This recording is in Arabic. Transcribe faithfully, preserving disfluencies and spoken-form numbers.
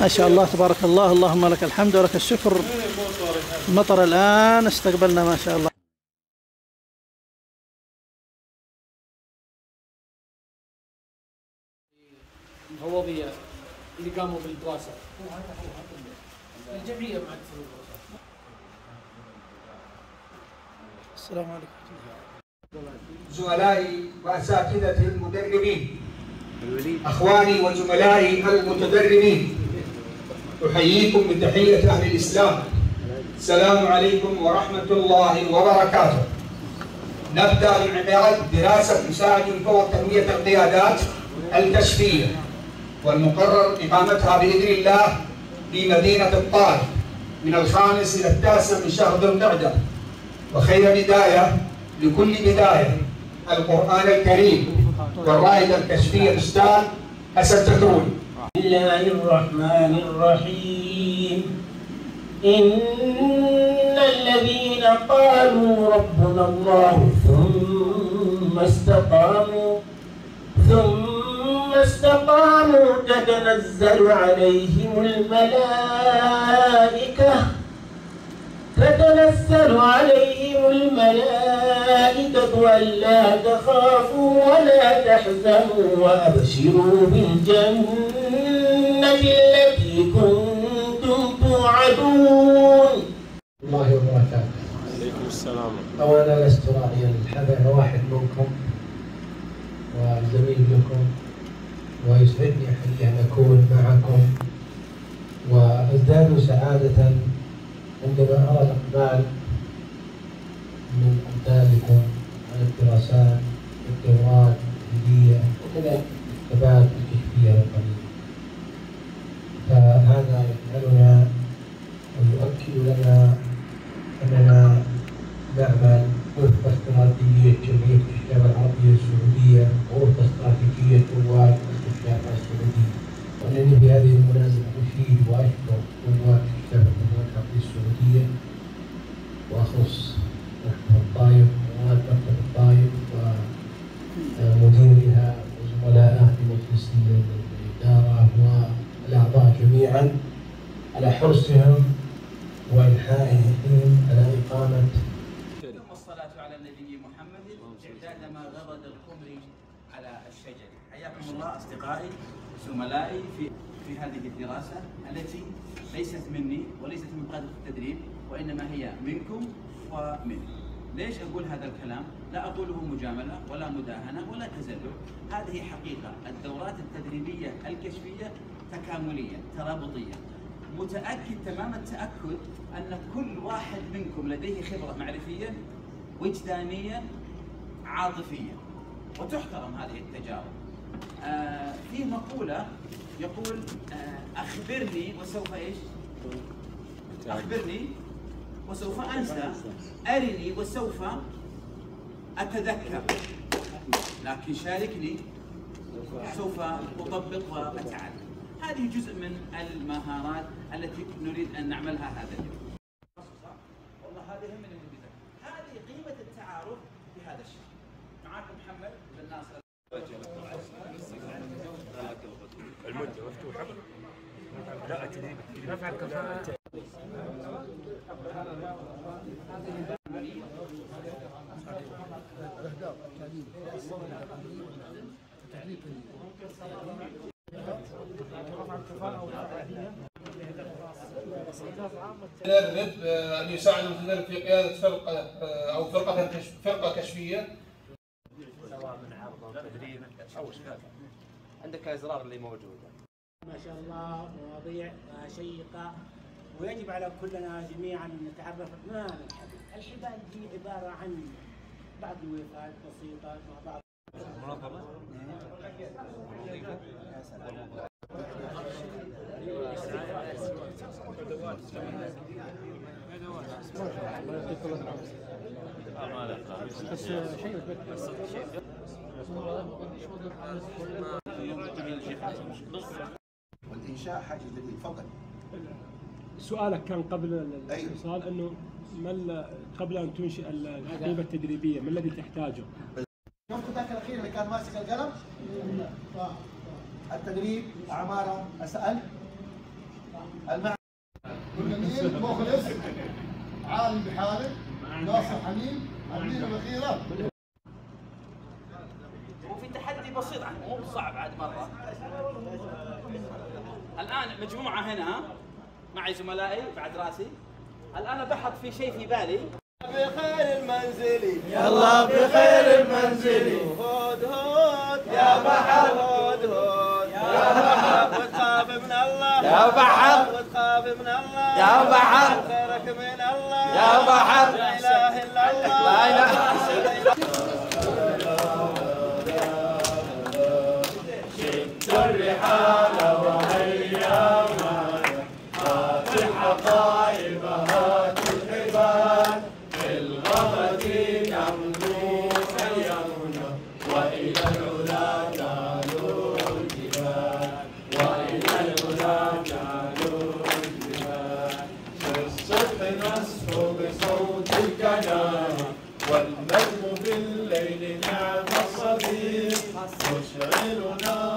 ما شاء الله تبارك الله، اللهم لك الحمد ولك الشكر. المطر الآن استقبلنا ما شاء الله. الهوضية اللي قاموا بالدراسة الجمعية مع السلام عليكم. زملائي وأساتذتي المدربين، أخواني وزملائي المتدربين، أحييكم بتحية أهل الإسلام. السلام عليكم ورحمة الله وبركاته. نبدأ بإعداد دراسة مساعد فوق تنمية القيادات الكشفية، والمقرر إقامتها بإذن الله في مدينة الطائف من الخامس إلى التاسع من شهر ذو القعدة. وخير بداية لكل بداية القرآن الكريم والرائدة الكشفية الأستاذ حسن تكروني. بسم الله الرحمن الرحيم. إن الذين قالوا ربنا الله ثم استقاموا ثم استقاموا تتنزل عليهم الملائكة تتنزل عليهم الملائكة ألا تخافوا ولا تحزنوا وأبشروا بالجنة التي كنتم توعدون. الله وبركاته. عليكم السلام. أولا لست راعيا الحذر، واحد منكم وزميل لكم، ويسعدني حقيقة أن أكون معكم، وأزداد سعادة عندما أرى الإقبال من أمثالكم على الدراسات والدورات التدريبية وكذا الثبات الكشفية والقليلة. فهذا يجعلنا ويؤكد لنا أننا نعمل وفق استراتيجية جمعية الكشافة العربية السعودية ووفق استراتيجية رواد الكشافة السعودية. وأنني في هذه المناسبة أشيد وأشكر رواد الكشافة العربية السعودية، وأخص مكتب الطائف ورواد مكتب الطائف ومديرها وزملائه في مجلس الإدارة والأعضاء جميعا على حرصهم وإلحائهم على إقامة. ثم الصلاة على النبي محمد إعداد ما غرد الخمر على الشجر. حياكم الله أصدقائي زملائي في في هذه الدراسة التي ليست مني وليست من قادة التدريب، وإنما هي منكم ومني. ليش أقول هذا الكلام؟ لا أقوله مجاملة ولا مداهنة ولا تزلل، هذه حقيقة. الدورات التدريبية الكشفية تكاملية ترابطية. متأكد تمام التأكد أن كل واحد منكم لديه خبرة معرفية وجدانية عاطفية، وتحترم هذه التجارب. آه في مقولة يقول آه أخبرني وسوف إيش؟ أخبرني وسوف أنسى، أرني وسوف أتذكر، لكن شاركني سوف أطبق وأتعلم. هذه جزء من المهارات التي نريد أن نعملها هذا اليوم. والله هذه هم اللي نريدها. هذه قيمة التعارف بهذا الشيء. معاكم محمد بن ناصر. المدة مفتوحة. لا تدريب رفع الكفاءة. مدرب أن يساعد المتدرب في قيادة فرقة أو فرقة كشف فرقة كشفية. سواء من عرض أو تدريب أو إشكال. عندك الأزرار اللي موجودة. ما شاء الله مواضيع شيقة، ويجب على كلنا جميعا أن نتعرف ما معنى الحبال. الحبال دي عبارة عن بعض الوقايات بسيطة مع بعض منظمة. بس شيء والإنشاء حاجة جديد. تفضل. سؤالك كان قبل الاتصال انه ما قبل ان تنشئ الحقيبه التدريبيه ما الذي تحتاجه؟ شفت ذاك الاخير اللي كان ماسك القلم؟ التدريب عماره اسال جميل مخلص عالم بحاله ناصر حميم الدين الاخيره. وفي تحدي بسيط عنه مو صعب عاد مره. الان مجموعه هنا معي زملائي بعد راسي. الان بحط في شيء في بالي. بخير المنزلي يلا بخير المنزلي هود هود يا بحر هود هود يا بحر وتخاف من الله يا بحر وتخاف من الله يا بحر خيرك من الله يا بحر لا اله الا الله لا اله الا الله. شد الرحال وهيا معنا هات الحقائب هات الحبال في الغمد نمضي سيرنا والى العلا نالو الجبال والى العلا نالو الجبال في الصبح نصحو بصوت الكلام والنجم بالليل نعم الصديق يشعلنا